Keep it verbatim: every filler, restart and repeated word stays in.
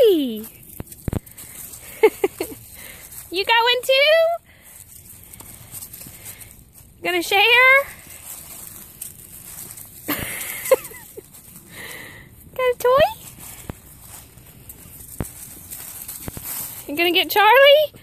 Charlie. You going too? Gonna share? Got a toy? You gonna get Charlie?